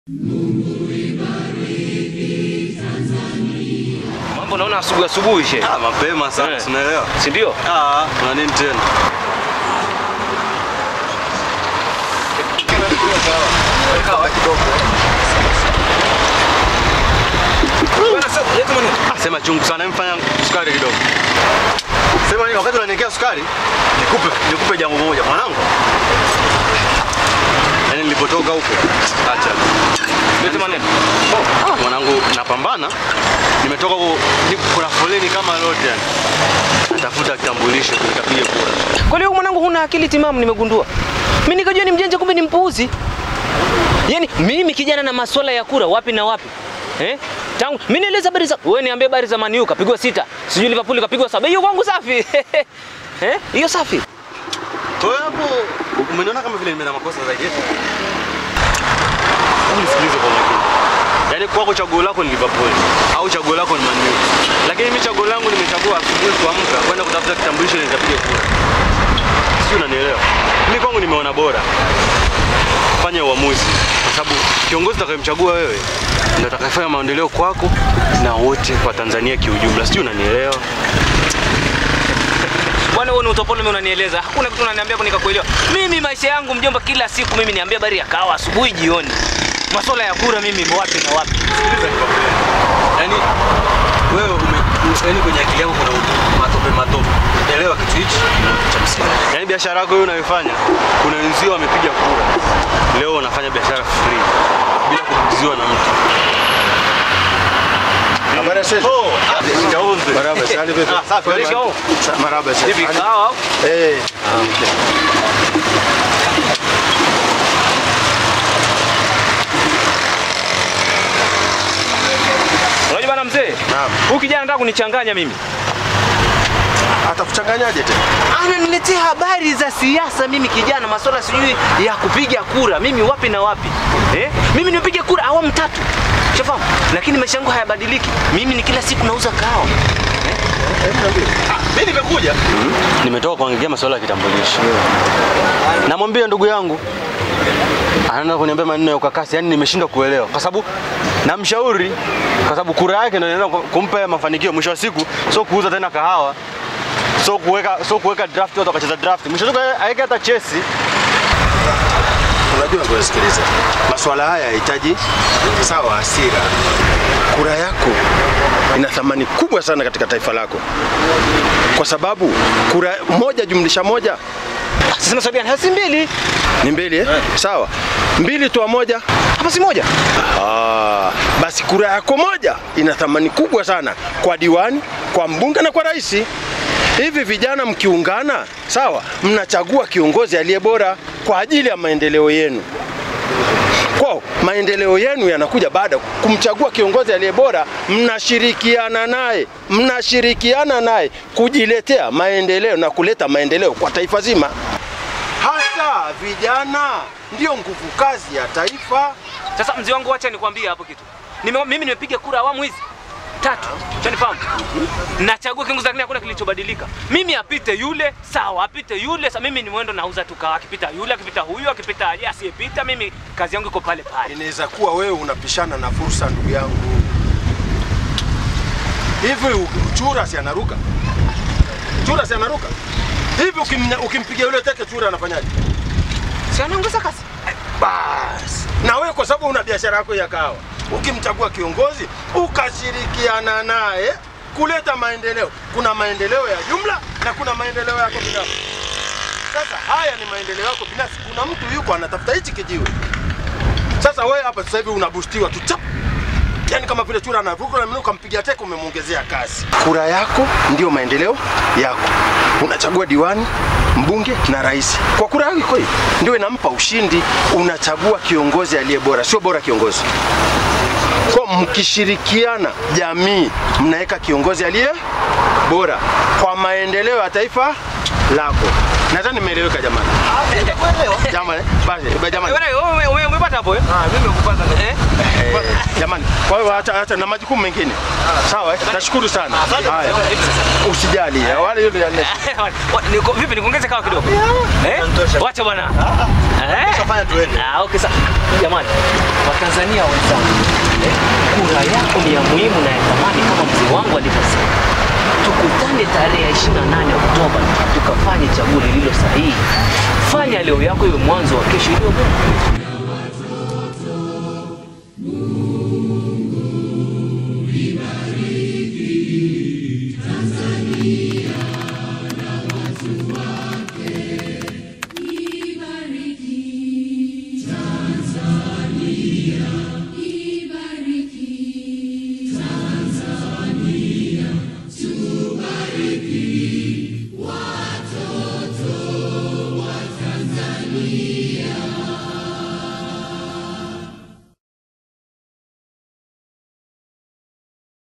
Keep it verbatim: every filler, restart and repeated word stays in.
Mungu ibariki Tanzania. Mambo naona asubuhi asubuhi she. Ah, mapema sana, yeah. Unaelewa? Si ndio? Ah, kuna nini tena? Sema chungu sana, mfanya sukari kidogo. Sema ni wakati unaniwekea sukari, nikupe nikupe jambo moja mwanangu. Yaani nilipotoka huko, acha. Ndio maneno. Oh, mwanangu napambana. Nimetoka huko, kuna foleni kama lote yani. Natafuta kitambulisho nikapiga kura. Kwa leo mwanangu huna akili timamu nimegundua. Mimi nikajua ni mjanja kumbe ni mpuuzi. Yaani mimi kijana na masuala ya kura wapi na wapi? Eh? Tangu mimi nieleza habari za wewe niambie habari za Man U kapigwa sita. Sijui Liverpool kapigwa saba. Hiyo kwangu safi. Eh? Hiyo safi. Wewe hapo umeniona kama vile nimeenda makosa zaidi yetu. Unisikilize kwa makini. Yaani kwako chaguo lako ni Liverpool au chaguo lako ni Man U. Lakini mimi chaguo langu nimechagua asubuhi kuamka kwenda kutafuta kitambulisho nikapiga kura. Sio, unanielewa? Mimi kwangu nimeona bora fanya uamuzi kwa sababu kiongozi utakayemchagua wewe ndio atakayefanya maendeleo kwako na wote kwa Tanzania kiujumla. Sio, unanielewa? Bwana wewe ni utopolo mimi unanieleza. Hakuna kitu unaniambia kwa nikakuelewa. Mimi maisha yangu mjomba kila siku mimi niambia habari ya kawa asubuhi jioni. Masuala ya kura mimi wapi na wapi? Yaani wewe ume yaani kwenye akili yako kuna matope matope. Elewa kitu hichi cha msingi. Yaani biashara yako wewe unayofanya kuna wenzio wamepiga kura. Leo unafanya biashara free bila kubugiziwa na mtu. Habari sasa. Oh, ndio. Marhaba, hali vipi? Ah, safi. Marhaba sasa. Hivi kawa? Eh. Unajua bana mzee? Naam. Huyu kijana anataka kunichanganya mimi. Atakuchanganyaje tena? Ananiletea habari za siasa mimi kijana, masuala sijui ya kupiga kura. Mimi wapi na wapi? Eh? Mimi nimepiga kura awamu tatu. Shafahamu? Lakini maisha yangu hayabadiliki. Mimi ni kila siku nauza kahawa. Eh? Mimi nimekuja. Mm-hmm. Nimetoka kuangalia masuala ya kitambulisho. Yeah. Namwambia ndugu yangu anaanza kuniambia maneno ya ukakasi, yani nimeshindwa kuelewa. Kwa sababu namshauri kwa sababu kura yake ndio inaenda kumpa mafanikio mwisho wa siku, sio kuuza tena kahawa. So kuweka so kuweka draft watu wakacheza draft. Mwisho wa siku aeke hata chesi. Unajua ngoja sikiliza. Masuala haya yanahitaji sawa hasira. Kura yako ina thamani kubwa sana katika taifa lako. Kwa sababu kura moja jumlisha moja sasa sabiani hasi mbili. Ni mbili eh? Yeah. Sawa. Mbili toa moja. Hapa si moja. Ah, basi kura yako moja ina thamani kubwa sana kwa diwani, kwa mbunge na kwa rais. Hivi vijana mkiungana, sawa, mnachagua kiongozi aliye bora kwa ajili ya maendeleo yenu. Kwa maendeleo yenu yanakuja baada kumchagua kiongozi aliye bora, mnashirikiana naye, mnashirikiana naye kujiletea maendeleo na kuleta maendeleo kwa taifa zima. Hata vijana ndio nguvu kazi ya taifa. Sasa mzee wangu acha nikwambie hapo kitu. Nime, mimi nimepiga kura awamu hizi tatu. Unanifahamu? Nachagua kiongozi lakini hakuna kilichobadilika. Mimi apite yule, sawa, apite yule, sasa mimi ni mwendo nauza tu kawa, akipita yule, akipita huyu, akipita aje, asiyepita mimi kazi yangu iko pale pale. Inaweza kuwa wewe unapishana na fursa ndugu yangu. Hivi chura si anaruka? Chura si anaruka? Hivi ukimpiga yule teke chura anafanyaje? Si anaongeza kasi. Bas. Na wewe kwa sababu una biashara yako ya kahawa, ukimchagua kiongozi, ukashirikiana naye kuleta maendeleo. Kuna maendeleo ya jumla na kuna maendeleo yako binafsi. Sasa haya ni maendeleo yako binafsi. Kuna mtu yuko anatafuta hichi kijiwe. Sasa wewe hapa sasa hivi unabustiwa tu chap. Yaani kama vile chura anaruka na mimi ukampigia teke umemuongezea kasi. Kura yako ndio maendeleo yako. Unachagua diwani, mbunge na rais. Kwa kura yako hii ndio inampa ushindi. Unachagua kiongozi aliye bora, sio bora kiongozi. Kwa mkishirikiana jamii mnaweka kiongozi aliye bora kwa maendeleo ya taifa lako. Nadhani nimeeleweka jamani. Jamani, basi jamani. Wewe umepata hapo eh? Ah, mimi nimekupata. Eh? Jamani Jamani, kwa hiyo acha acha na majukumu mengine. Sawa, eh? Nashukuru sana. Haya. Usijali, wale yule yale. Niko vipi nikuongeze kawa kidogo? Eh? Wacha bwana. Eh? Tutafanya tuende. Ah, okay sasa. Jamani, Watanzania wenzangu. Eh? Kura yako ni ya muhimu na ya thamani kama mzee wangu alivyosema. Tukutane tarehe ishirini na nane Oktoba tukafanye chaguo lililo sahihi. Fanya leo yako iwe mwanzo wa kesho iliyo bora. Ibariki